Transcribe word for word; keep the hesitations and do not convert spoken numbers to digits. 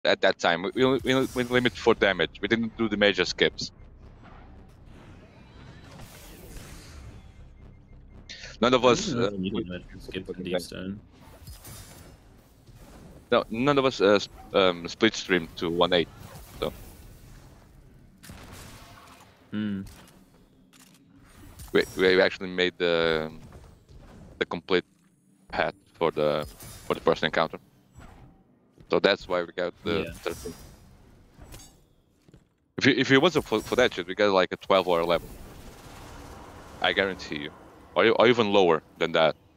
at that time. We, we, we we limit for damage. We didn't do the major skips. None of I us. didn't know Uh, they needed we- to skip for Deep Stone. no, none of us uh, sp- um, split stream to one eight. So Hmm. we we actually made the the complete path for the for the first encounter. So that's why we got the Yeah. thirteen. If it, if it wasn't for, for that shit, we got like a twelve or eleven. I guarantee you, or, or even lower than that.